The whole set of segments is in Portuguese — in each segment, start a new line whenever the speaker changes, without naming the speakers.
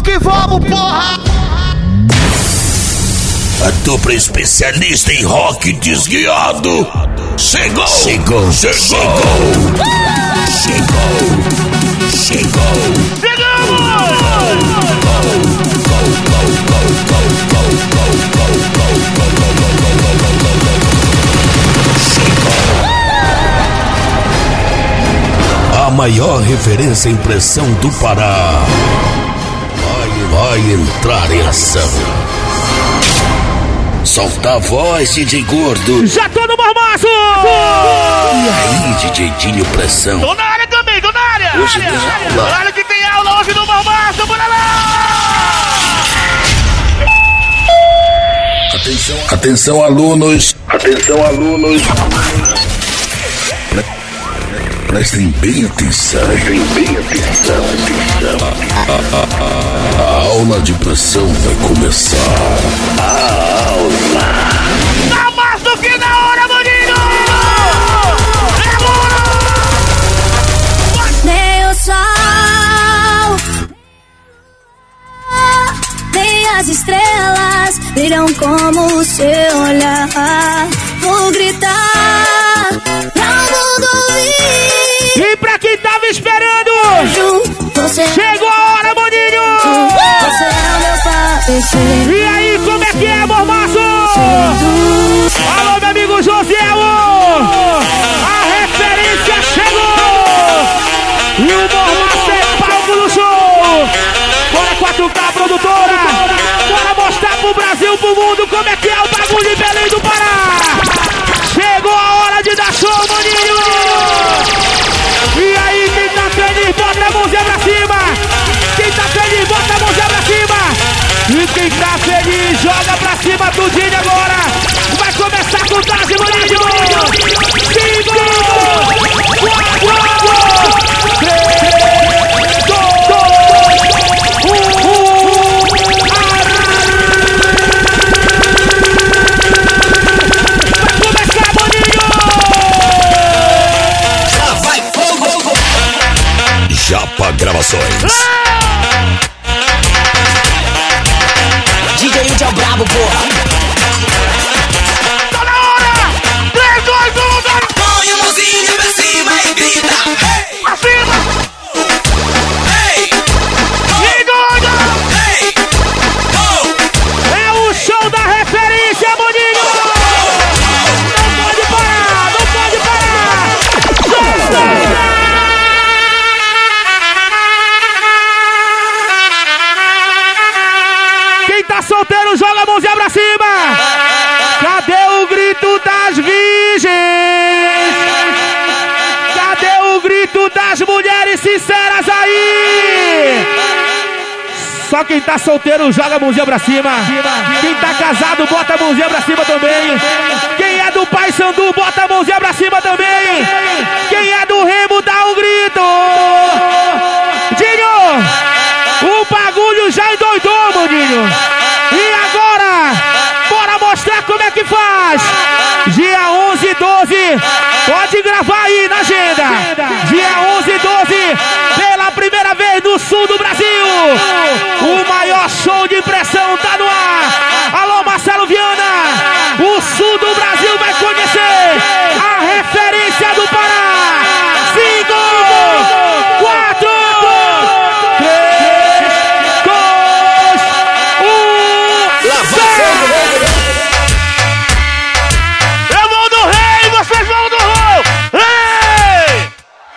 que vamos, porra!
A dupla especialista em rock desguiado chegou! Chegou! A maior referência em pressão do Pará vai entrar em ação. Solta a voz, DJ Gordo.
Já tô no mormaço!
E aí, DJ Dinho Pressão?
Tô na área também, tô na área!
Hoje tem aula.
Olha que tem aula hoje no mormaço, bora lá!
Atenção, alunos. Prestem bem atenção. A aula de pressão vai começar.
Tá mais do que na hora, maninho!
Nem o sol, nem as estrelas brilham como o seu olhar. Vou gritar pra o mundo ouvir.
E pra quem tava esperando,
Você
chegou a hora, maninho!
Você é o meu parecer.
E aí, como é que é, mormaço? Alô, meu amigo Josiel! A referência chegou! E o mormaço é palco no show! Bora 4K, produtora! Bora mostrar pro Brasil, pro mundo como é que é o bagulho de Belém do Pará! Chegou a hora de dar show, maninho! E aí, quem tá feliz, bota a mãozinha pra cima! Quem tá feliz, bota a mãozinha pra cima! E quem tá feliz, joga pra cima tudinho agora! Vai começar a contagem, maninho! 5, 4, 3, 2, 1... Vai começar, maninho!
Japa Gravações.
DJ Índio é o brabo, porra.
Tá na hora! 3, 2, 1, 2!
Põe o mãozinho pra cima e grita. Hey!
Pra cima!
Hey!
E doida!
Hey! Oh!
É o show da referência, maninho! Não pode parar! Não pode parar! Quem tá solteiro, joga a mãozinha pra cima! Cadê o grito das virgens? Cadê o grito das mulheres sinceras aí? Só quem tá solteiro, joga a mãozinha pra cima. Quem tá casado, bota a mãozinha pra cima também. Quem é do Paysandu, bota a mãozinha pra cima também. Quem é do Remo, dá um grito. Dinho, o bagulho já endoidou, maninho. E agora, bora mostrar como é que faz. Dia 11 e 12, pode gravar aí na agenda. Dia 11 e 12, pela primeira vez no sul do Brasil. O maior show de pressão tá no ar. Alô, Marcelo Viana. O sul do Brasil vai conhecer a referência do Pará. 5, 4, 3, 2, 1. Eu vou do rei, vocês vão do rol. Ei!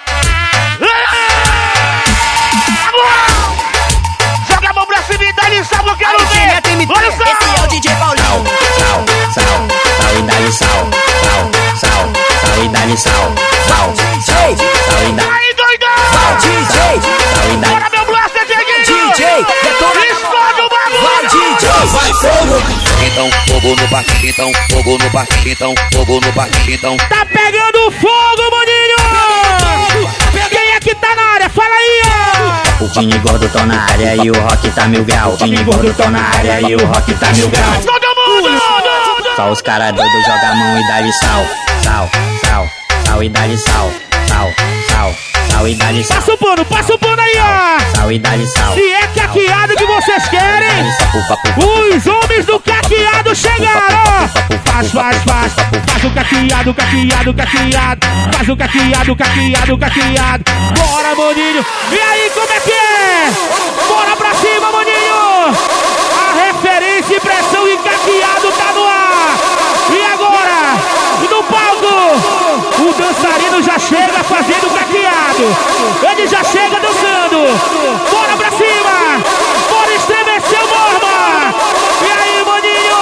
Joga a mão pra cima e dá-lhe sal, eu quero ver. Olha o sal.
Esse é o DJ Paulinho. Sal e dá-lhe sal. Sal e dá-lhe sal. Sal e dá-lhe
Aí, doidão.
sal e dá-lhe.
Bora, meu blaster, Dieguinho.
DJ, detona.
Explode o bagulho.
Vai, DJ, vai fogo.
Então, fogo no parque, então, fogo no parque, então, fogo no parque, então.
Tá pegando fogo, maninho. Quem é que tá na área? Fala aí, ó.
O Dinho Gordo tão na área e o rock tá mil grau. O Dinho Gordo tão na área e o rock tá mil grau.
Todo mundo.
Só os caras doidos jogam a mão e dá-lhe sal. Sal e dá-lhe sal. sal, sal, sal e dá-lhe sal.
Passa o pano aí, ó.
Sal e dá-lhe sal.
Se é caqueado que vocês querem, os homens do caqueado chegaram, ó. Faz o caqueado. Faz o caqueado. Bora, maninho. E aí, como é que é? Bora pra cima, maninho. A referência e pressão e caqueado tá no ar. E agora, no palco, o dançarino já chega fazendo caqueado. Ele já chega dançando. Bora pra cima. Bora estremecer o morma. E aí, maninho.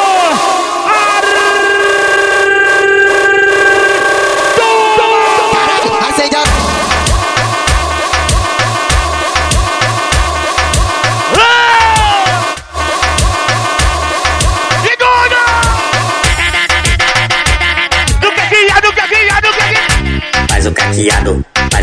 Acende a...
Faz o caqueado.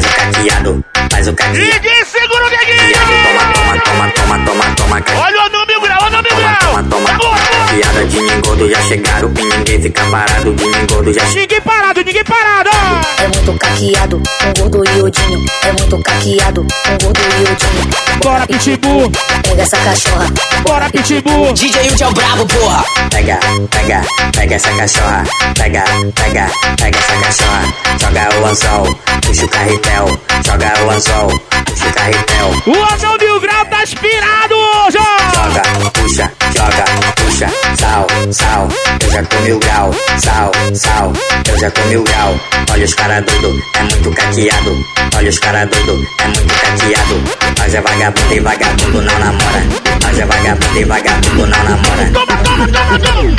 Ninguém segura o neguinho!
Toma.
Olha o nome grau,
Toma. Caqueada de ninguém já chegaram. E ninguém fica parado. De ninguém já chegaram.
Ninguém parado!
É muito caqueado, um gordo e odinho. É muito caqueado, um gordo e odinho.
Bora, Pitbull!
Pega essa cachorra.
Bora, Pitbull!
DJ Wilde é o brabo, porra.
Pega essa cachorra. Pega essa cachorra. Joga o anzol, puxa o carretel. Joga o anzol, puxa o carretel.
O anão Mil Grau tá inspirado hoje!
Joga, puxa, sal, eu já tô 1000 grau. Sal, eu já tô 1000 grau. Olha os cara doido, é muito caqueado. Olha os cara doido, é muito caqueado. Nós é vagabundo e vagabundo não namora. Nós é vagabundo e vagabundo não namora.
Toma!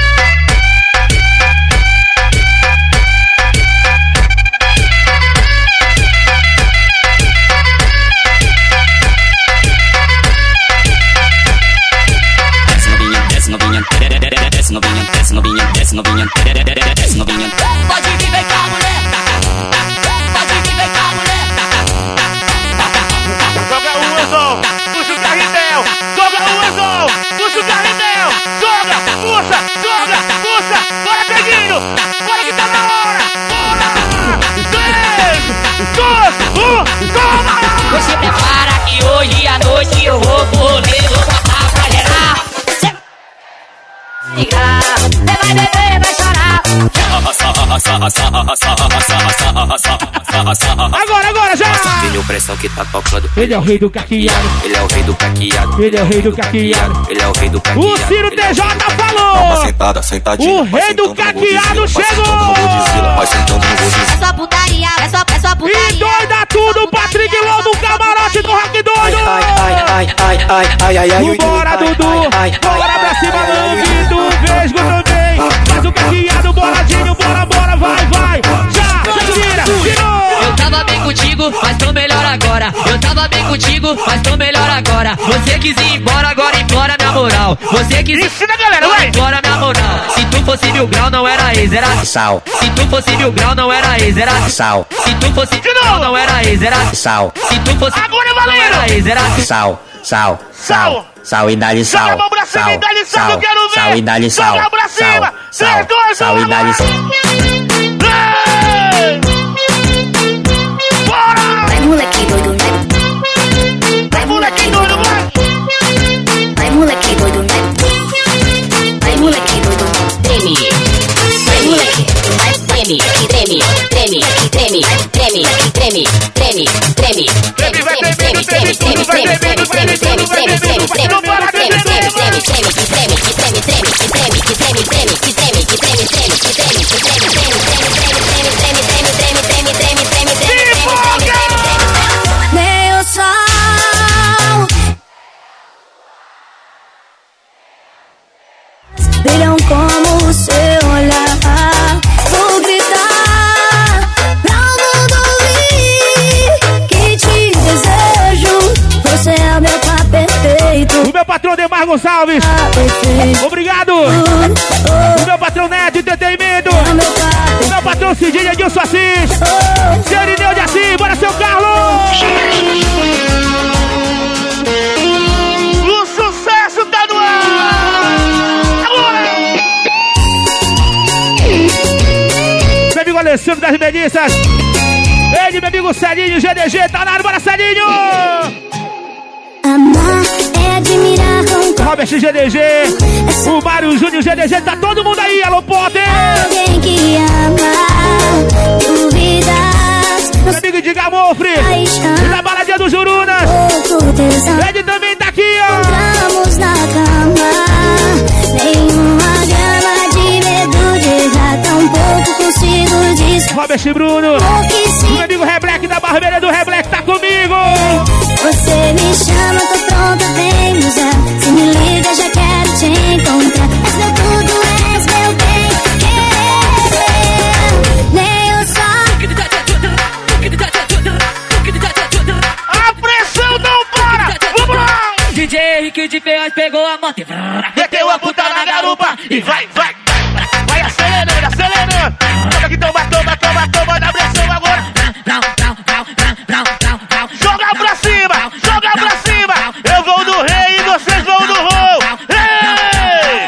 Desce novinha.
Pode vir, vem cá, mulher. Pode vir, vem cá, mulher.
Joga o anzol, puxa o carretel. Joga, puxa. Bora, Peguinho. Bora que tá na hora. Bora. 3, 2, 1, toma.
Você prepara que hoje à noite eu vou pro rolê. Vou botar pra gerar. Você vai beber, vai chorar.
Agora já!
Tem o pressão que tá tocando.
Ele é o rei do caqueado.
Ele é o rei do caqueado.
Ele é o rei do caqueado.
Ele é o rei do caqueado.
O Ciro TJ falou!
Sentadinho.
O rei do caqueado chegou!
Vai sentando no Godzilla.
É só putaria, é só
E
putaria.
doida tudo, Patrick Lô do camarote do Rock Doido! Bora, Dudu! Bora pra cima, Lambi do Vesgo também! Faz o caqueado, boladinho, bora, vai! Já, tira, tirou!
Eu tava bem contigo, mas tô melhor agora. Eu tava bem contigo, mas tô melhor agora. Você quis ir embora, agora implora minha moral. Você quis ir
Ensina, galera, vai!
embora minha moral. Se tu fosse 1000 grau, não era ex, era
Sal,
Se tu fosse 1000 grau, não era ex, era
sal,
Se tu fosse 1000 grau, não era ex, era
sal,
Se tu fosse
Agora,
não
valendo!
era ex, era
sal e dá-lhe sal.
Joga a mão pra cima e dá-lhe sal, eu quero ver!
Sal e dá-lhe sal.
Joga pra cima!
Sal
3, 2, 1,
e dá-lhe sal.
Bora!
Vai, moleque doido,
Vai, moleque doido, vai!
vai, moleque doido, vai, moleque doido,
Treme,
vai, moleque, vai,
treme, treme, treme, treme, treme, treme, treme, treme,
meu sol. Brilham como o seu olhar. Vou gritar pra o mundo ouvir que te desejo. Você é o meu par perfeito.
O meu patrão Demar Gonçalves!
Par perfeito.
Obrigado! O meu patrão Neto Entretenimento!
É meu par
O meu patrão Cidinho Edilson Assis!
perfeito.
Seu Irineu de Assis! Bora, seu Carlos! O sucesso tá no ar! Agora! Meu amigo Alessandro das Melissas! Ele, meu amigo Celinho, GDG, tá na área, bora Celinho!
Amar é admirar com
Robert GDG, o Mário Júnior GDG, tá todo mundo aí, alô Potter!
alguém que ama, duvidas,
Meu amigo Diga Mofre,
paixão,
da baladinha dos Jurunas,
pouco tesão.
ele também tá aqui, ó!
Entramos na cama, nenhuma grama de medo de errar, tão pouco consigo dizer
Robert Bruno,
o que
meu
se
amigo Rebleck da barbearia do Rebleck, tá comigo!
você me chama, tô pronta, vem me usar. Se me liga, já quero te encontrar. És meu tudo, és meu bem querer. Nem o sol.
A pressão não para! Vamos lá!
DJ Rick de Ferraz pegou a moto e
Meteu a puta na garupa e vai acelerando, acelerando! Toma que toma, toma, toma, toma na pressão agora! Joga pra cima! Joga pra cima! Eu vou no rei e vocês vão no roll! Ei!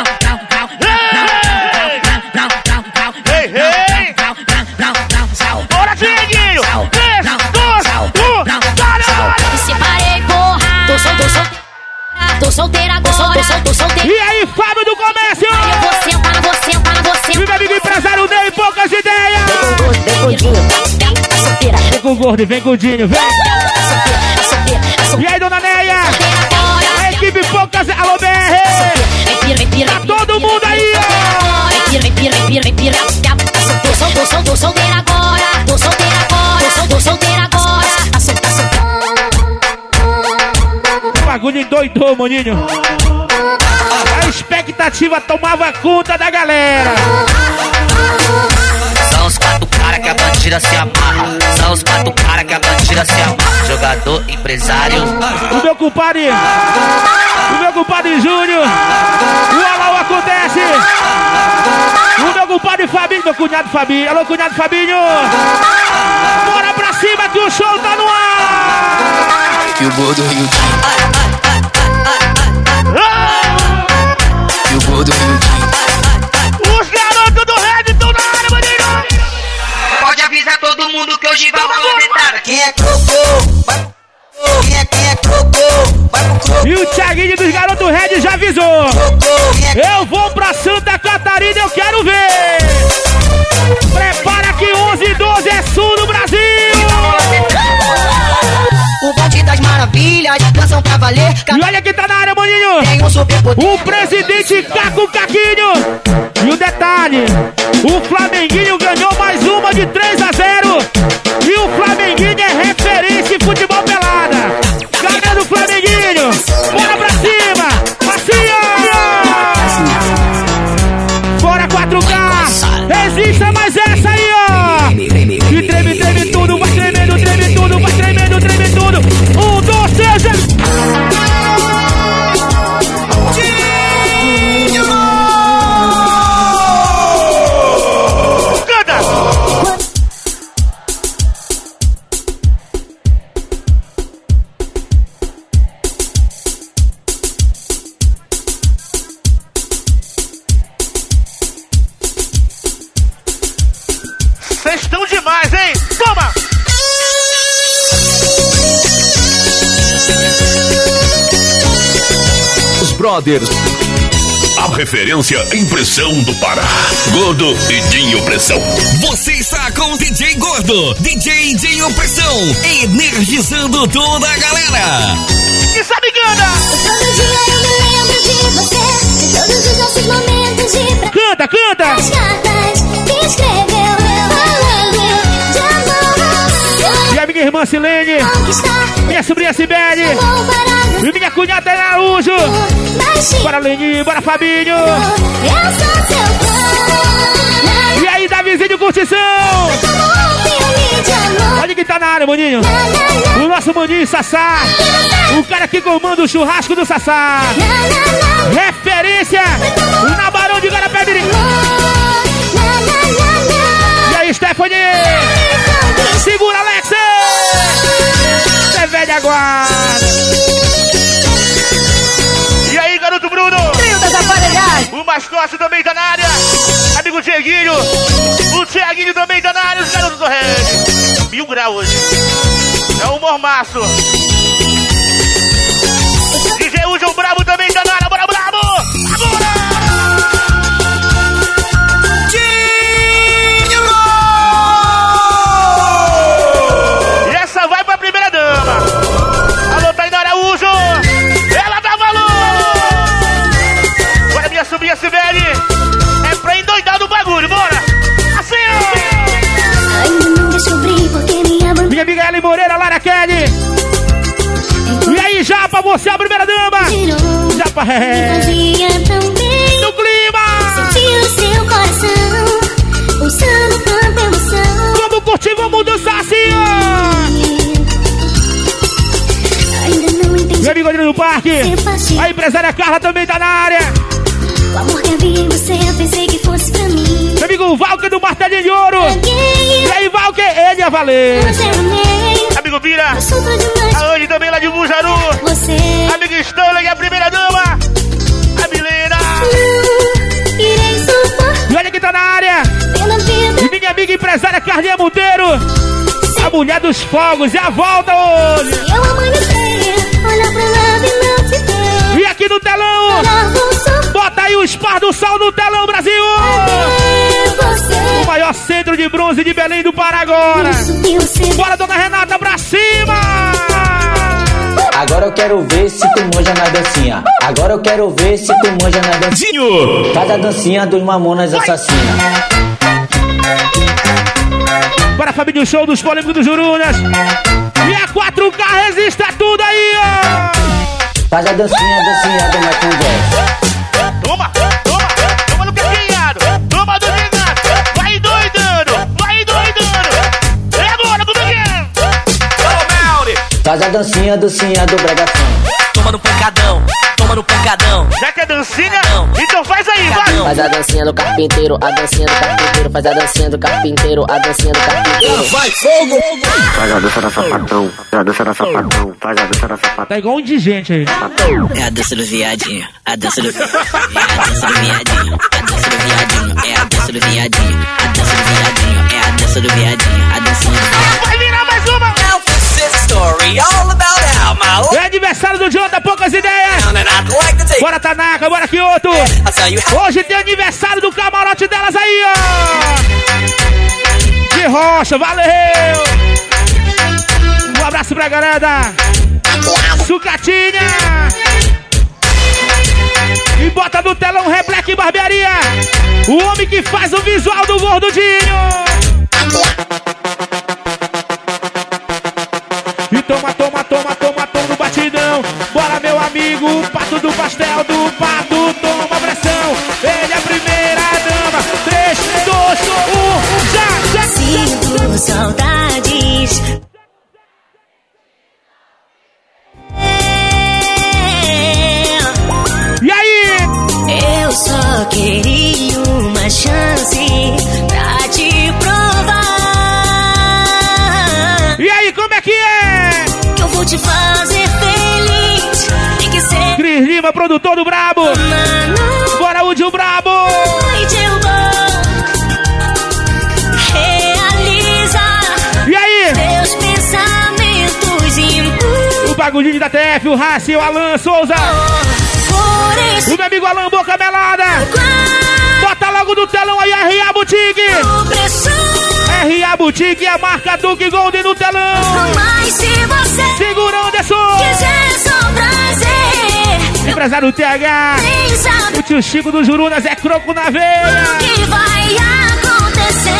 Ei! Ei! Ei! Bora, Dieguinho! 3, 2, 1, galera!
Me separei, porra. Tô solteira agora. Tô solteira.
E aí, Fábio do Comércio!
Eu vou sentar, vou sentar, vou sentar.
E meu amigo empresário Ney, poucas ideias!
Vem com o Dinho. Tá solteira.
Vem com o gordo, vem com o Dinho, vem!
Tá solteira, tá solteira, tá
E
solteira.
aí, dona Neia?
Agora.
A equipe Poucas, alô BR!
Vem pira.
Tá todo mundo aí, ó!
Vem pira. Tô solteira agora. Tô solteira agora. Tô solteira agora. Tá solteira.
O bagulho endoidou, maninho. A expectativa tomava conta da galera.
São os 4 cara que a bandida se amarra. São os 4 cara que a bandida se amarra. Jogador, empresário.
O meu compadre Júnior. O Alau acontece. O meu compadre Fabinho, meu cunhado Fabinho. Alô, cunhado Fabinho. Bora pra cima que o show tá no ar.
E o gordo e o Dinho. E o gordo e o Dinho.
Os garotos do Red estão na área, maninho.
Pode avisar todo mundo que hoje vai rolar detalhe.
Quem é crocô? Quem é crocô? Vai pro crocô.
E o Thiaguinho dos garotos Red já avisou. Eu vou pra Santa Catarina, eu quero ver. Prepara que 11 e 12 é sul do Brasil.
O bonde das maravilhas, canção pra valer.
E olha quem tá na área, maninho.
Tem um superpoder.
O presidente Caco Caquinho. E o detalhe, o Flamenguinho ganhou mais uma de 3-0. E o Flamenguinho é referência em futebol pelada. Galera do Flamenguinho, bora pra cima. Assim, ó. Bora 4K. Resista mais essa aí, ó. E treme tudo, vai tremendo, treme tudo, vai tremendo, treme tudo. 1, 2, 3, vocês estão demais, hein? Toma!
Os Brothers. A referência em pressão do Pará. Gordo e Dinho Pressão.
Você está com o DJ Gordo, DJ Dinho Pressão, energizando toda a galera.
E sabe, Ganda?
Todo dia eu me lembro de você, de todos os nossos momentos de
Canta, canta!
as cartas que escreveu, falando de amor.
E a minha irmã Silene,
Conquistar,
minha sobrinha Sibeli,
vou parar
e minha cunhada Araújo.
baixinho.
Bora, Leninho, bora, Fabinho.
Eu sou seu fã.
E aí, Davizinho Curtição.
Como um filme de amor.
Olha quem tá na área, maninho. O nosso maninho Sassá. O cara que comanda o churrasco do Sassá. Referência na Barão de Guarapebiri. E aí, Stephanie. Segura, Alex. Você é velha guarda. E aí, garoto Bruno.
Trio das aparelhagens.
O mascote também tá na área. Amigo Dieguinho. O Thiaguinho também tá na área. Os garotos do Red. 1000 graus hoje. É o mormaço. DJ Uja, o brabo também tá na área. Bora, brabo! Agora! E essa vai pra primeira dama. Alô, Tainara Araújo. Ela dá valor. Bora, minha sobrinha Sibeli. É pra endoidar do bagulho, bora! Assim, ó!
Ainda não descobri porque minha banda.
Minha amiga Ellen Moreira, Lara Kelly. E aí, Japa, você é a primeira dama. Japa,
Fazia tão bem.
no clima.
Sentir o seu coração pulsando tanta emoção.
Vamos curtir, vamos dançar assim, ó.
Ainda não entendi.
Meu amigo Adriano do Parque. A empresária Carla também tá na área.
O amor que havia em você eu pensei que fosse pra mim.
Meu amigo Valker do Martelinho de Ouro. E aí, Valker, ele ia valer.
Você amei.
Amigo Bira.
Eu sofro demais.
A Anne também lá de Bujaru.
Você
Amigo Stanley, a primeira dama. A Milena.
não irei suportar
E olha quem tá na área.
pela vida.
E minha amiga empresária Carlinha Monteiro. A mulher dos fogos. E a volta hoje.
Se eu amanhecer, olhar pra lado e não te ver.
E aqui no telão.
Olhar vou sofrer.
Bota aí o Spar do Sol no telão, Brasil.
Você.
O maior centro de bronze de Belém do Pará agora.
Isso que você.
Bora, dona Renata, pra cima.
Agora eu quero ver se tu manja na dancinha. Agora eu quero ver se tu manja na dancinha. Faz a dancinha dos Mamonas Assassinas.
Bora, família, o show dos polêmicos dos Jurunas. E a 4K resiste a tudo aí, ó.
Faz a dancinha do Michael Jackson.
Toma, toma, toma no caquinhado. Toma do gigante. Vai doidando, vai doidando. É agora, como é que é?
Faz a dancinha do Bragação.
Toma no pancadão, toma no pancadão.
Já que é dancinha, então faz aí, vai.
Faz a dancinha do carpinteiro, a dancinha do carpinteiro. Faz a dancinha do carpinteiro, a dancinha do carpinteiro.
Vai, fogo!
Faz a dança da sapatão, faz a dança da sapatão, faz a dança da sapatão.
Tá igual um indigente aí.
É a dança do viadinho, a dança do... É a dança do viadinho, a dança do viadinho. É a dança do viadinho, a dança do viadinho. É a dança do viadinho, a dancinha do viadinho.
Vai virar mais uma. É aniversário do Jonathan, poucas ideias. Bora, Tanaka, bora, Kyoto. Hoje tem aniversário do camarote delas aí, ó. De rocha, valeu. Um abraço pra galera. Sucatinha. E bota no telão Rebleque Barbearia. O homem que faz o visual do Gordudinho. E toma, toma, toma, toma, toma no batidão. Bora, meu amigo, o pato do pastel do pato. Toma pressão, ele é a primeira dama. 3, 2, 1, já.
Sinto saudades.
E aí?
Eu só queria uma chance pra te provar.
E aí, como é que é?
Que eu vou te fazer feliz. Tem que ser
Cris Lima, produtor do Brabo.
mano.
Bora, Udi, o Brabo.
Noite eu vou realizar
E aí?
teus pensamentos impuros.
O bagulhinho da TF, o Raci, o Alan Souza.
Por isso
O meu amigo Alan Boca Melada. Bota logo no telão aí, R.A. Boutique.
pressão.
R.A. Boutique, a marca Duke Golden no telão.
Mas se você
Segura, Anderson.
quiser só prazer,
Empresário TH.
nem sabe
O tio Chico dos Jurunas é croco na veia.
o que vai acontecer.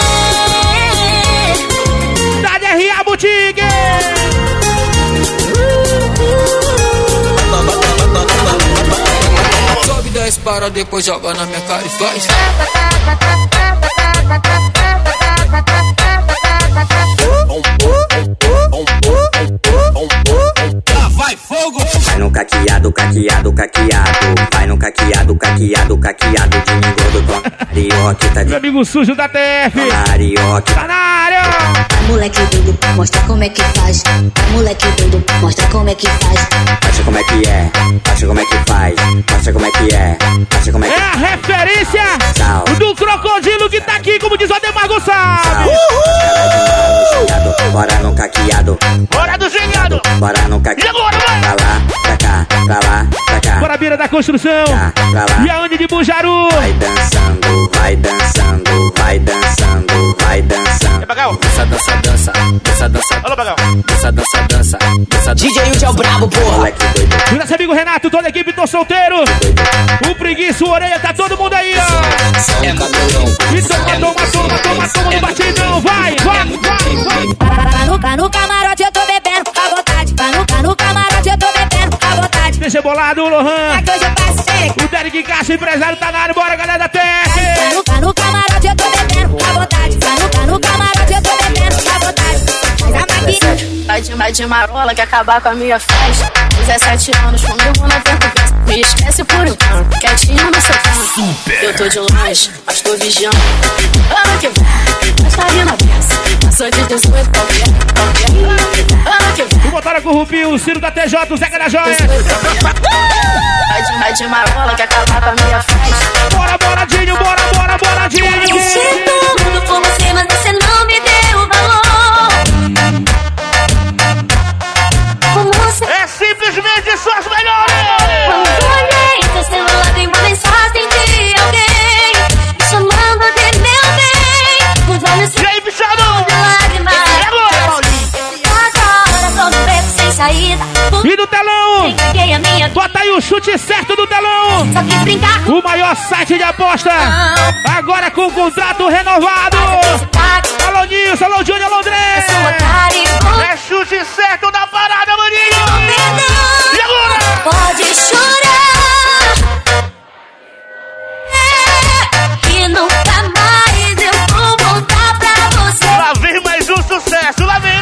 Dá de R.A. Boutique.
Sobe 10 para depois joga na minha cara e faz.
Vai, fogo!
Vai no caqueado, caqueado, caqueado. Vai no caqueado, caqueado, caqueado. De engordo, toma arioque, tá de
Meu amigo sujo da TF.
arioque.
Tá na área.
Moleque doido, mostra como é que faz. Moleque doido, mostra como é que faz.
Mostra como é que é, mostra como é que faz. Mostra como é que é, mostra como é
É
que
a referência
Sal.
do crocodilo que tá aqui, como diz o Ademar Gonçalves.
Bora caqueado.
Bora do gingado.
Bora no caqueado.
E agora, vai?
Pra lá, pra cá, pra lá, pra cá.
Bora beira da construção.
Pra lá.
E aonde de Bujaru?
Vai dançando, vai dançando, vai dançando, vai dançando.
É Bagal.
Dança, dança, dança, dança, dança.
Alô, Bagal.
Dança, dança, dança, dança.
DJ Udi é o brabo, porra.
Moleque doido.
E nosso amigo Renato, toda a equipe, tô solteiro. O Preguiça, o Orelha, tá todo mundo aí, ó.
É cabelão.
Então, toma no batidão. Vai.
No camarote eu tô bebendo à vontade. No camarote eu tô bebendo à vontade.
Deixa bolado, o Lohan.
Aqui hoje eu passo xereca.
O Derek Caixa, empresário, tá na área. Bora, galera da Tec.
No camarote eu tô bebendo à vontade. No camarote eu tô bebendo à vontade. Mas a maquiagem
Vai de marola que acabar com a minha festa. 17 anos comigo na pergunta. Me esquece por enquanto, quietinho no seu canto. Eu tô de longe, mas tô vigiando. Ano que vem, mas tá vindo a peça. Passou de 18, qualquer. Ano que vem.
O motora com o Rupinho, o Ciro da TJ, o Zeca da Joia.
Vai de marola que acabar com a minha festa.
Bora, Dinho, bora, Dinho.
Eu sinto tudo por você, mas você não me deu valor. Como você...
É simplesmente só as melhores.
Quando olhei pro celular, tem uma mensagem de alguém me chamando de meu bem. Com olhos
E aí, bichado?
de lágrimas. Agora tô no beco sem saída.
E do telão?
Entreguei a minha...
Bota aí o chute certo do telão.
Só quis brincar com
O maior site de aposta. Agora com contrato renovado. Alô, Nilson, alô, Júnior, alô, André.
sua cara e com
É chute certo da parada, maninho.
perdão.
E agora?
Pode chorar. Que nunca mais eu vou voltar pra você.
Lá vem mais um sucesso, lá vem.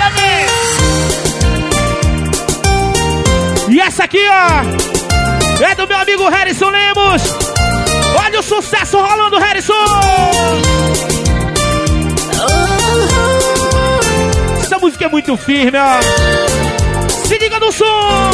E essa aqui, ó, é do meu amigo Harrison Lemos. Olha o sucesso rolando, Harrison. Essa música é muito firme, ó. Se liga no som.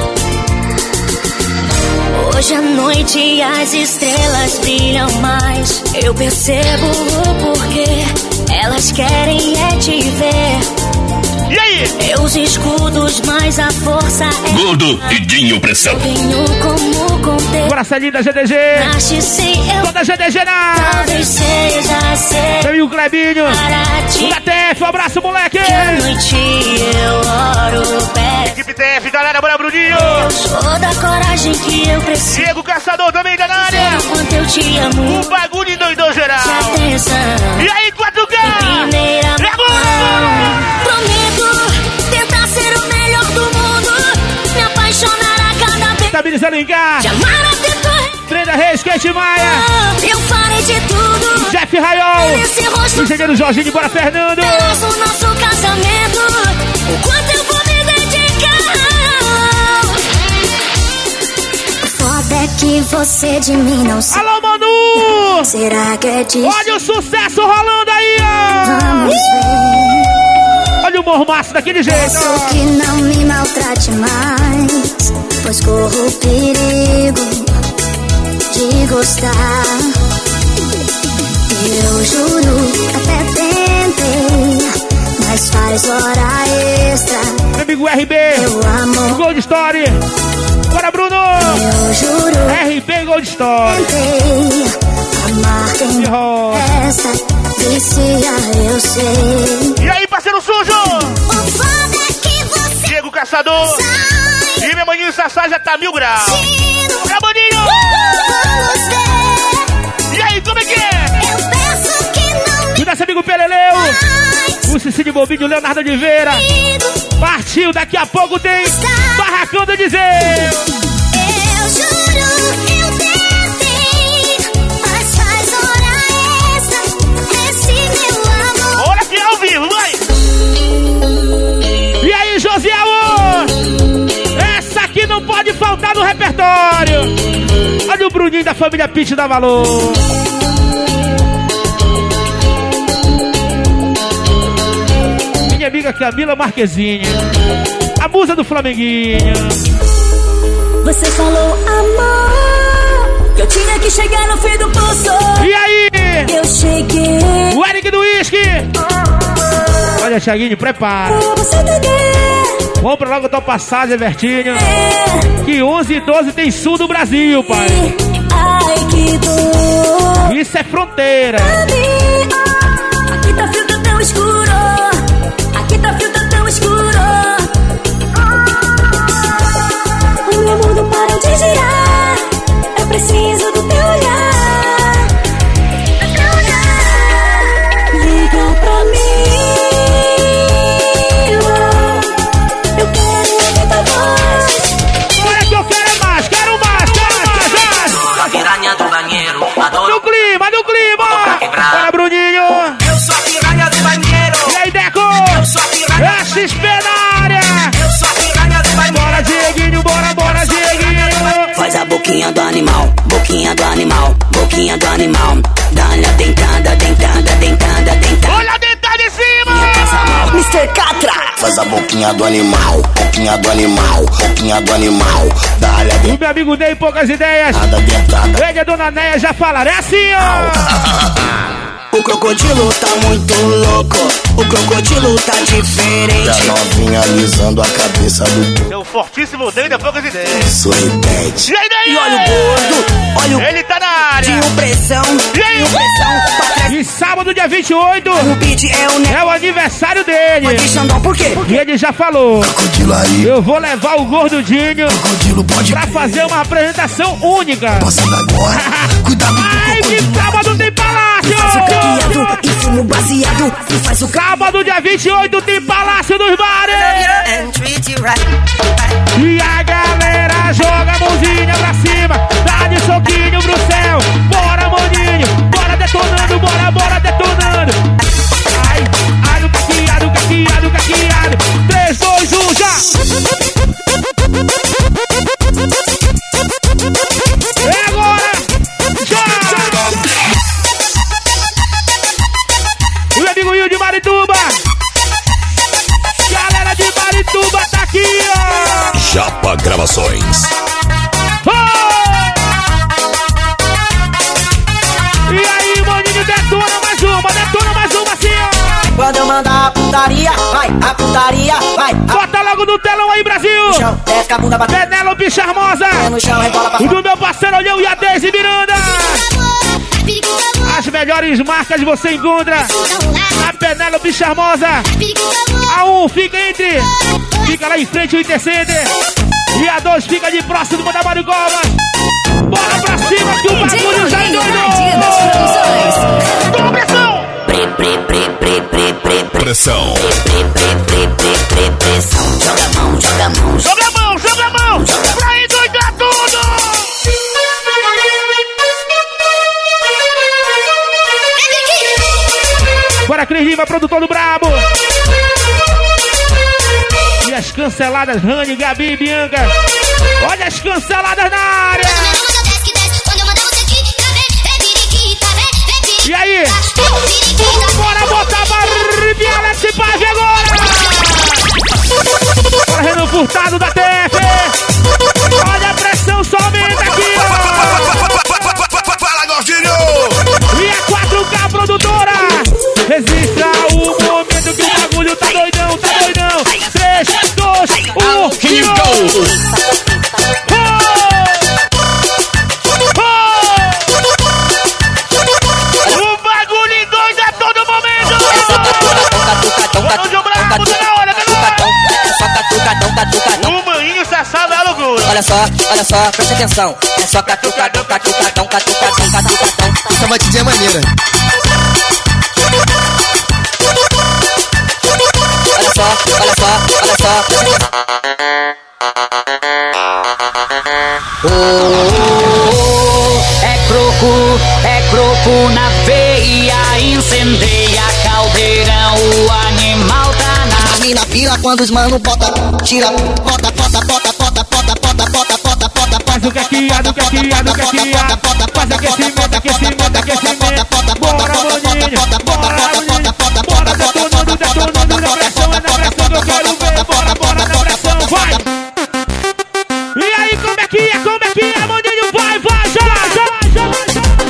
Hoje à noite as estrelas brilham mais. Eu percebo o porquê. Elas querem é te ver.
E aí?
Meus escudos, mas a força é...
Gordo e Dinho Pressão.
Eu venho como contei.
Coraçadinho da GDG.
Nasce sem eu...
Toda GDG na...
Talvez seja ser...
Meu amigo Clebinho.
Para ti.
O da TF, um abraço, moleque.
Que à noite eu oro, peço.
Equipe TF, galera, bora, Bruninho.
Toda a coragem que eu preciso.
Diego Caçador também da área.
Sei o quanto eu te amo.
O bagulho doidou geral.
De atenção.
E aí, 4K?
Primeira
E agora?
Prometo tentar ser o melhor do mundo. Me apaixonar a cada vez.
Estabilizando em cá.
Te amar até correr.
Brenda Reis, Kate Maia.
Eu farei de tudo.
Jeff Raiol.
Nesse rosto.
Engenheiro Jorginho, bora, Fernando.
Pelas o nosso casamento. O quanto eu vou me dedicar. Foda é que você de mim não sabe.
Alô, Manu.
Será que é disso?
Olha o sucesso rolando aí, ó.
Vamos ver.
Olha o mormaço daquele jeito.
Peço que não me maltrate mais, pois corro o perigo de gostar. Eu juro, até tentei, mas faz hora extra.
Meu amigo RB.
Meu amor.
Gold Story. Bora, Bruno.
Eu juro.
RB Gold Story.
Tentei amar quem resta, vicia eu sei.
E aí, parceiro sujo?
O foda é que você
Diego Caçador.
sai.
E meu maninho Sassá já tá 1000 graus. Pra maninho.
Vamos ver.
E aí, como é que é?
Eu peço que não me
O nosso amigo Peleleu. O Cicílio Bobinho, Leonardo Oliveira. Partiu, daqui a pouco tem Barracão do Dizer.
Eu juro, eu tentei, mas faz hora extra, esse meu amor.
Olha aqui ao vivo, vai! E aí, Josiel? Essa aqui não pode faltar no repertório. Olha o Bruninho da família Pitch da Valor. Minha amiga Camila Marquezine, a musa do Flamenguinho.
Você falou, amor, que eu tinha que chegar no fim do poço.
E aí?
Eu cheguei.
O Eric do Whisky. Olha, Thiaguinho, prepara. Compra logo a tua passagem, Bertinho. Que 11 e 12 tem sul do Brasil, pai.
Ai, que dor.
Isso é fronteira.
Aqui tá frio, tá tão escuro. Aqui tá frio, tá tão escuro. O meu mundo para de girar. Eu preciso do teu olhar. Liga pra mim. Eu quero ouvir tua voz.
Olha que eu quero mais, quero mais.
A piranha do banheiro, adoro.
No clima. Bora, Bruninho.
Eu sou a piranha do banheiro.
E aí, Deco?
Eu sou a piranha.
XP na área.
Eu sou a piranha do banheiro.
Bora, Dieguinho, bora, Dieguinho.
Faz a boquinha do animal, boquinha do animal, boquinha do animal. Dá-lhe a dentada, dentada, dentada, dentada.
Olha a dentada em cima.
Mr. Catra.
Faz a boquinha do animal, boquinha do animal, boquinha do animal. Dá-lhe a
O meu amigo Ney, poucas ideias.
dentada.
Ele e a dona Neia já falaram, é assim, ó.
O crocodilo tá muito louco, o crocodilo tá diferente.
Da novinha alisando a cabeça do
Seu fortíssimo Ney da poucas ideias.
sorridente.
E aí, Ney?
E olha o gordo, olha o
Ele tá na área.
de pressão,
E aí?
pressão pra trás.
E sábado, dia 28,
O beat é o
é o aniversário dele.
de Xandão, por quê?
E ele já falou,
Crocodilo aí,
eu vou levar o gordudinho
crocodilo pode
pra fazer uma apresentação única.
passando agora. Cuidado com o
Ai, que
crocodilo.
sábado tem palácio!
Faz o caqueado e fumo baseado. E faz o
Sábado, dia 28, tem Palácio dos Bares!
And treat you right.
E a galera joga a mãozinha pra cima, dá de soquinho pro céu. Bora, maninho, bora detonando, bora detonando. Ai, ai, no caqueado, caqueado, caqueado. 3, 2, 1, já! É agora! Já! O meu amigo Will de Marituba! Galera de Marituba tá aqui, ó!
Japa Gravações.
Oh! E aí, maninho, detona mais uma assim, ó!
Quando eu mandar a putaria, vai, a putaria, vai.
Bota logo no telão aí, Brasil!
Chão, desce a bunda batendo
Penélope Charmosa!
no chão, rebola pra
O do meu parceiro Olhão e a Deise Miranda! As melhores marcas você encontra na Penélope Charmosa! A 1 fica lá em frente o Interceder. E a 2 fica de próximo da Mário Covas. Bora pra cima que o bagulho já endoidou! Toma pressão!
Pressão.
pressão. Joga a mão, joga a mão.
Joga a mão! Pra endoidar tudo! Bora, Cris Lima, produtor do Brabo! E as canceladas, Rani, Gabi e Bianca. Olha as canceladas na área! E aí? Bora botar barriga Alex Paz agora! Bora, Renan Furtado da TF! Olha a pressão, só aumenta aqui, ó!
Fala, gordinho!
E a 4K produtora! Resista o momento que o bagulho tá doidão, 3, 2, 1,
Here you go!
O bagulho endoida a todo momento! O maninho Sassá da loucura!
Olha só, presta atenção. É só catucadão, catucadão, catucadão, catucadão.
Essa batidinha é maneira.
Olha só.
É croco na veia, incendeia caldeirão, o animal tá na...
As mina pira quando os mano bota, tira, bota.
Faz o caqueado, faz aquecimento. Bora, maninho, bora detonando na pressão que eu quero ver. Bora na pressão, vai! E aí, como é que é, maninho? Vai, já!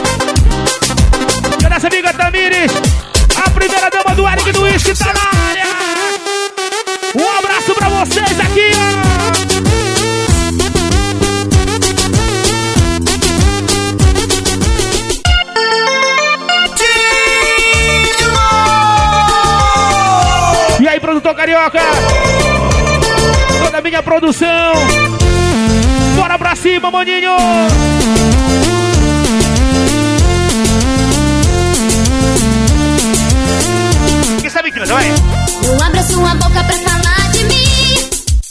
E a nossa amiga Tamires, a primeira dama do Eric do Whisky tá na área! abraço pra vocês aqui, ó. E aí, produtor carioca? Toda a minha produção. Bora pra cima, maninho!
Que sabe que não é?
Não abra sua boca pra falar de mim.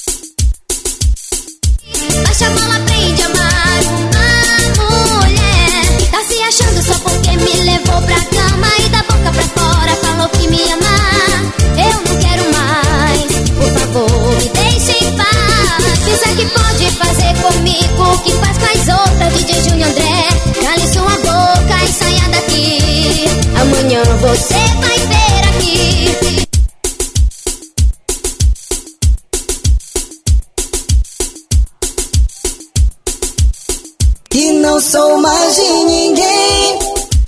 Baixa a bola, aprende a amar uma mulher. Tá se achando só porque me levou pra cama e da boca pra fora falou que me ama. Eu não quero mais, por favor, me deixe em paz. Pensa que pode fazer comigo o que faz com as outras, DJ Júnior André. Cale sua boca e saia daqui. Amanhã você vai ver aqui.
E não sou mais de ninguém.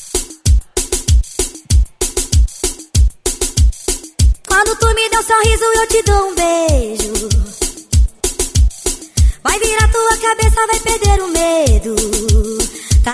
Quando tu me deu um sorriso eu te dou um beijo. Vai virar tua cabeça, vai perder o medo, tá?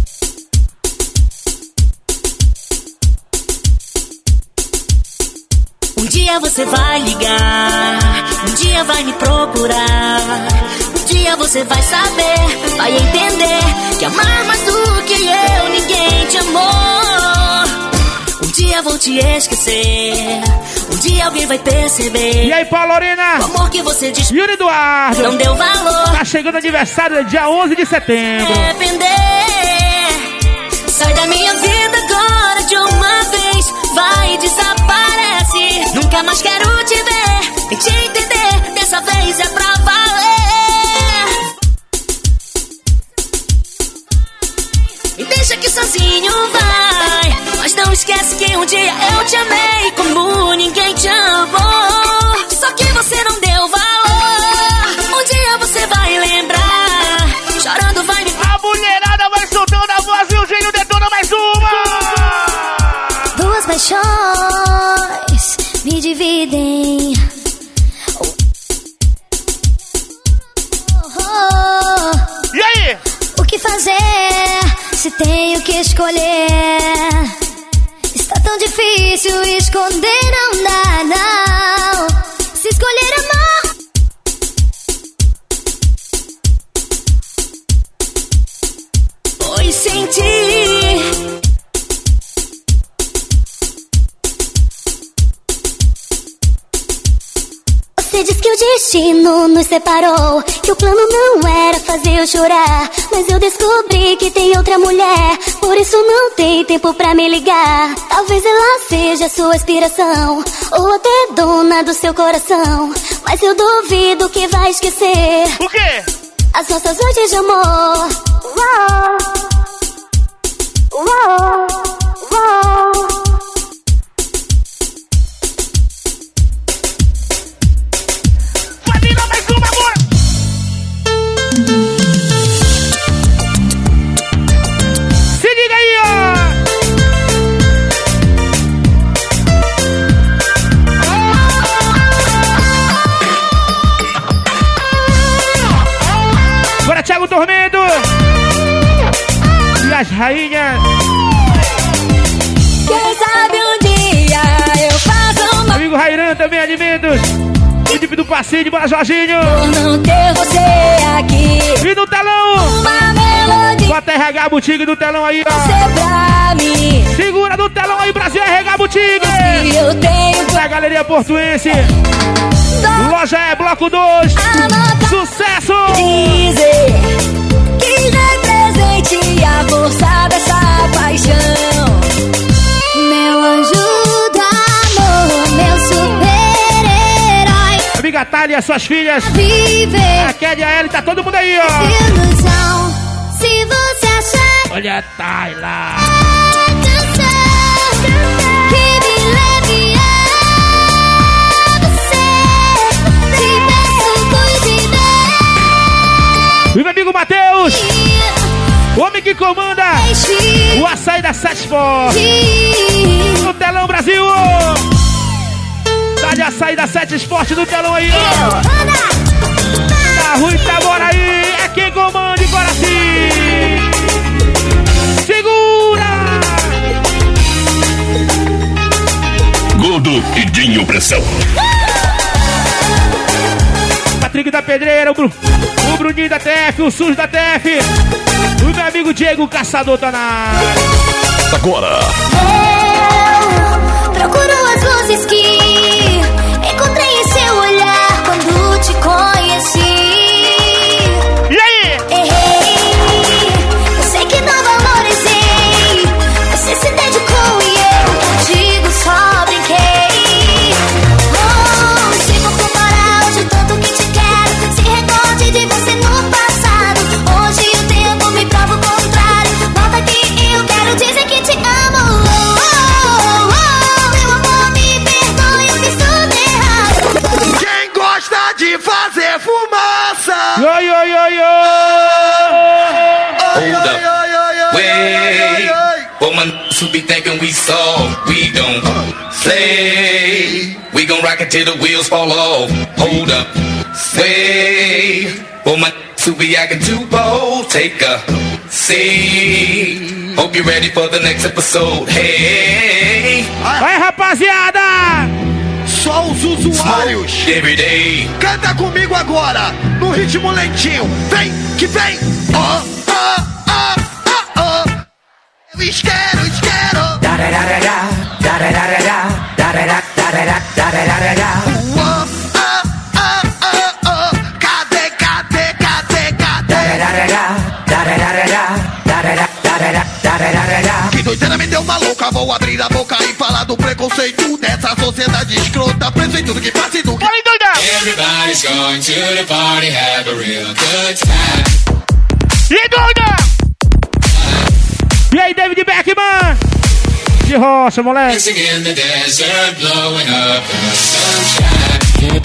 Um dia você vai ligar, um dia vai me procurar. Um dia você vai saber, vai entender que amar mais do que eu, ninguém te amou. Um dia vou te esquecer, um dia alguém vai perceber.
E aí, Paulo Lorena?
O amor que você diz.
Yuri Eduardo.
Não deu valor.
Tá chegando aniversário, dia 11 de setembro.
Arrepender. Sai da minha vida agora de uma vez. Vai e desaparece. Nunca mais quero te ver, nem te entender. Dessa vez é pra valer. Me deixa aqui sozinho, vai. Mas não esquece que um dia eu te amei como ninguém te amou. Só que você não deu valor. Um dia você vai lembrar. Chorando vai me...
A mulherada vai soltando a voz e o gênio detona mais uma.
Duas paixões me dividem.
E aí?
O que fazer se tenho que escolher? Está tão difícil esconder, não dá, não. Se escolher amar,
pois senti.
você diz que o destino nos separou, que o plano não era fazer eu chorar. Mas eu descobri que tem outra mulher, por isso não tem tempo pra me ligar. Talvez ela seja sua inspiração, ou até dona do seu coração. Mas eu duvido que vai esquecer
o quê?
As nossas noites de amor. Uau, uau, uau.
Thiago Tormento e as rainhas.
Quem sabe um dia eu faço uma...
Amigo Rairan também, alimentos. Felipe do Passeio de Bora Jorginho.
Por não ter você aqui.
E no telão
uma melodia.
Bota RH Boutique no telão aí, ó.
Você pra mim.
Segura no telão aí, Brasil, RH Boutique.
Eu tenho
da Galeria Portuense. Loja é Bloco 2. Sucesso!
Dizer que represente a força dessa paixão. Meu anjo do amor, meu super-herói.
Amiga Thalia, suas filhas.
Viver.
A Kelly, a Ellie, tá todo mundo aí, ó.
Ilusão, se você achar.
Olha a Tayla. E meu amigo Matheus, o homem que comanda o açaí da Satisfor. No telão, Brasil. Tá de da saída 7 Esporte do telão aí, ó. Tá ruim, tá bora aí. É quem comanda agora sim. Segura!
Gordo e Dinho Pressão.
Patrick da Pedreira, o Bruninho da TF, o Sus da TF. O meu amigo Diego Caçador tá na área.
Agora.
Procuro as luzes que encontrei em seu olhar quando te conheci.
E aí?
Errei, eu sei que não valorizei. Você se dedicou e eu contigo só brinquei. Oh, se for comparar hoje tanto que te quero, se recorde de você no passado. Hoje o tempo me prova o contrário. Volta aqui e eu quero dizer que te amo.
De fazer fumaça.
Yo, yo, yo, yo.
Hold up. Wait. For my who be thinking we soft, we don't slay. We gon' rock it till the wheels fall off. Hold up. Wait. For my who be acting too bold, take a seat. Hope you're ready for the next episode. Hey.
Vai, rapaziada.
Só os usuários. Canta comigo agora, no ritmo lentinho. Vem, que vem. Oh, oh, oh, oh, oh. Eu isqueiro. Oh, oh, oh, oh. Cadê? Que doideira me deu maluca. Vou abrir a boca e falar do preconceito dessa sociedade escrota. Preso em tudo que passa e nunca. Olha, doida!
Everybody's going to the party, have a real good time.
E aí, doida? E aí, David Beckman? De rocha, moleque.
Dancing in the desert, blowing up in the sunshine.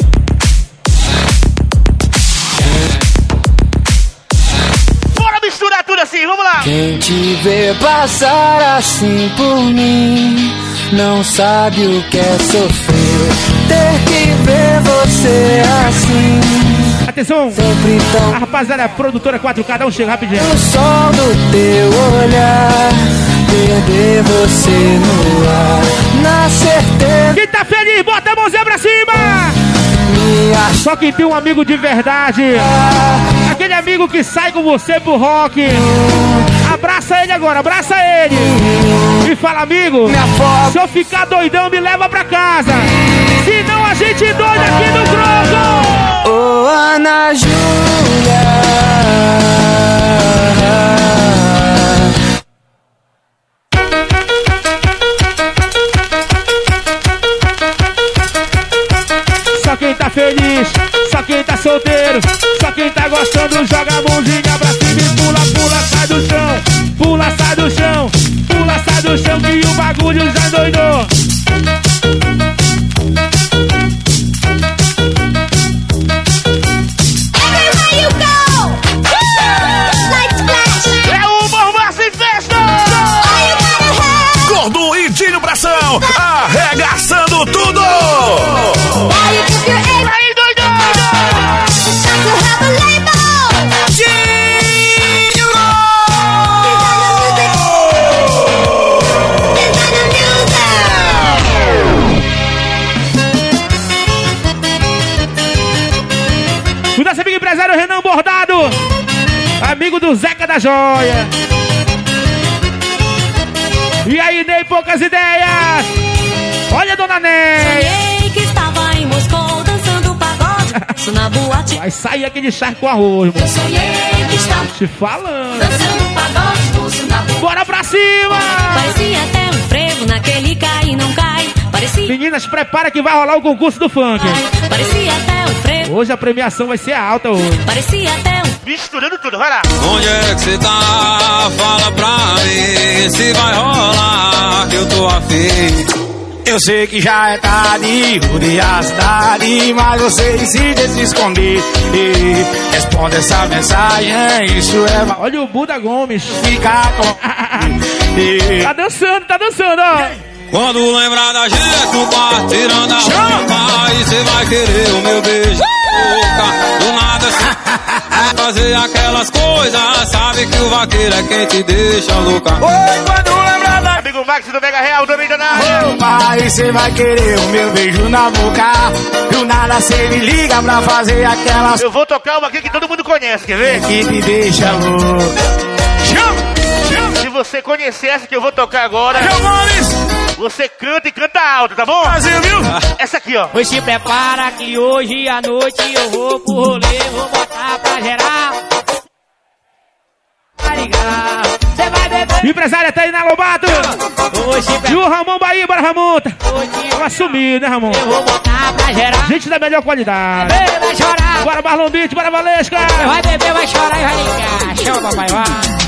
Bora misturar tudo assim, vamos lá!
Quem te vê passar assim por mim não sabe o que é sofrer. Ter que ver você assim.
Atenção!
Sempre tão.
A rapaziada é a produtora 4K, dá um chega rapidinho.
O sol do teu olhar, perder você no ar, na certeza.
Quem tá feliz, bota a mãozinha pra cima! Só quem tem um amigo de verdade, aquele amigo que sai com você pro rock, abraça ele agora, abraça ele e fala: amigo, se eu ficar doidão me leva pra casa, senão a gente doida aqui no Grosso.
Ô, Ana Júlia,
só quem tá feliz, só quem tá solteiro, só quem tá gostando, joga a mãozinha pra cima e pula, pula, sai do chão, pula, sai do chão, pula, sai do chão, que o bagulho já doidou.
É o Mormaço em Festa!
Gordo e Dinho Pressão, arregaçando tudo!
Aí, doido!
O nosso amigo empresário Renan Bordado, amigo do Zeca da Joia. E aí, Ney, poucas ideias. Olha, dona Ney.
Sonhei que estava em Moscou dançando pagode. Isso na boate.
Vai sair aquele charco com arroz, mano.
Eu sonhei que estava
te falando.
dançando pagode. Isso na boate.
Bora pra cima.
Parecia até um frevo naquele cai e não cai. Parecia.
Meninas, prepara que vai rolar o concurso do funk.
Parecia até um frevo.
Hoje a premiação vai ser alta hoje.
Parecia até um.
Misturando tudo, vai lá.
Onde é que você tá? Fala pra mim se vai rolar, que eu tô afim.
Eu sei que já é tarde, rodei a cidade, mas você decide se esconder. Responda essa mensagem, isso é...
Olha o Buda Gomes.
Fica com...
Tá dançando, ó.
Quando lembrar da gente no bar, tirando a roupa e vai querer o meu beijo na boca. Do nada assim, fazer aquelas coisas. Sabe que o vaqueiro é quem te deixa louca.
Oi, quando lembrar da... Amigo Max do Mega Real, também tá na área.
Ô pai, cê vai querer o meu beijo na boca. Do nada cê me liga pra fazer aquelas...
Eu vou tocar uma aqui que todo mundo conhece, quer ver?
Que me deixa louco.
Se você conhecer essa que eu vou tocar agora, você canta e canta alto, tá bom?
Brasil, viu?
Essa aqui, ó.
Pois se prepara que hoje à noite eu vou pro rolê, vou botar pra geral. Você vai beber.
O empresário tá aí na Lobato. E o Ramon Bahia, bora Ramon. Vamos assumir, né, Ramon?
Eu vou botar pra geral.
Gente da melhor qualidade.
Vai beber, vai chorar.
Bora Marlon Beat, bora Valesca.
Vai beber, vai chorar e vai ligar. Chama, papai, vai.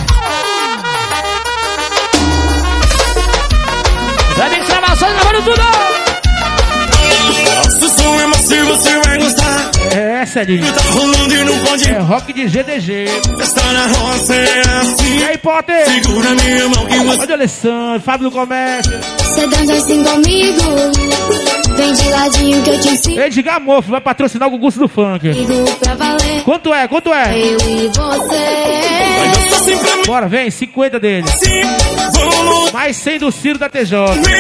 Vai ter que chamar o som, gravando tudo!
Nosso som é macio, você vai gostar.
É, Cedinho.
Tá rolando e não pode.
É rock de GDG.
Está na roça, é assim.
E aí, Potter?
Segura minha mão que você...
Olha o Alessandro, Fábio do Comércio.
Cê dança assim comigo. Vem de ladinho que eu te ensino.
Edgar Mofo vai patrocinar o concurso do funk.
Pra valer.
Quanto é? Quanto é?
Eu e você.
Assim pra mim.
Bora, vem, 50 dele.
Sim, vamos.
Mais 100 do Ciro da TJ.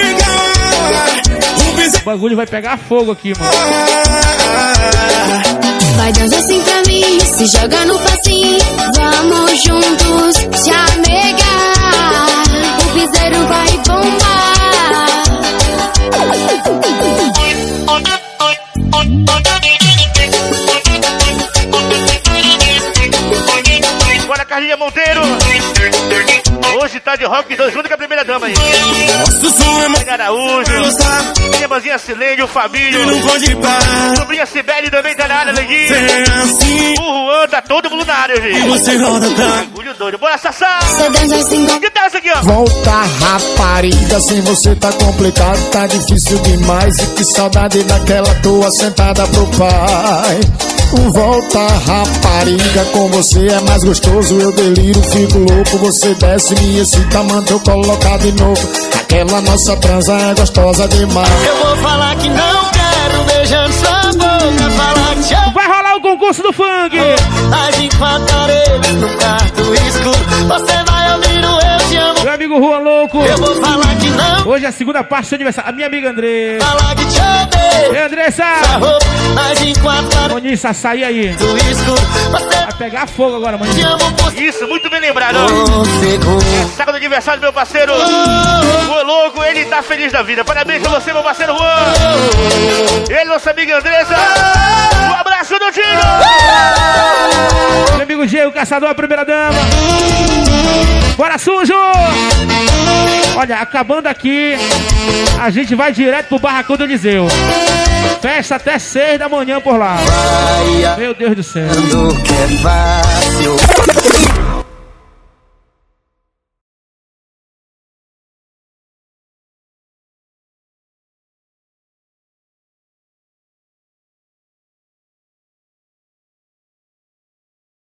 O bagulho vai pegar fogo aqui, mano.
Vai dançar assim pra mim, se joga no passinho. Vamos juntos se amegar. O piseiro vai bombar.
Bora, Carlinha Monteiro. Hoje tá de rock, junto com a primeira dama aí.
Nosso som é
Maria Araújo, minha irmãzinha Silene, o Fabinho,
não pode parar.
sobrinha Sibeli também tá na área, Leguinho.
É assim.
O Juan, tá todo mundo na área, gente.
E você roda pra...
Bagulho doido. Bora, Sassá.
Cê dança assim com...
Que tal essa aqui, ó?
Volta, rapariga, sem você tá complicado, tá difícil demais. E que saudade daquela tua sentada pro pai. Volta, rapariga, com você é mais gostoso. Eu deliro, fico louco, você desce, me excita, manda eu colocar de novo. Aquela nossa transa é gostosa demais.
Eu vou falar que não quero, beijando sua boca. Falar que já...
Vai rolar o concurso do funk.
As enquadreiras no quarto escuro. Você vai ouvir o Eu Te Amo.
Meu amigo Juan Louco.
Eu vou falar que não.
Hoje é a segunda parte do seu aniversário. A minha amiga Andressa.
Falar que te odeio.
Ei, Andressa.
As enquadreiras
Boninho, açaí aí.
no escuro. Você
Vai pegar fogo agora, mano.
te amo por...
Isso, muito bem lembrado.
Você
Saca do aniversário do meu parceiro Juan Louco, ele tá feliz da vida. Parabéns pra você, meu parceiro Juan. Ele, nossa amiga Andressa. Um abraço do Tino. Meu amigo Diego, caçador, a primeira dama. Bora, sujo! Olha, acabando aqui, a gente vai direto pro Barracão do Eliseu. Festa até 6 da manhã por lá. Meu Deus do céu.
que é fácil.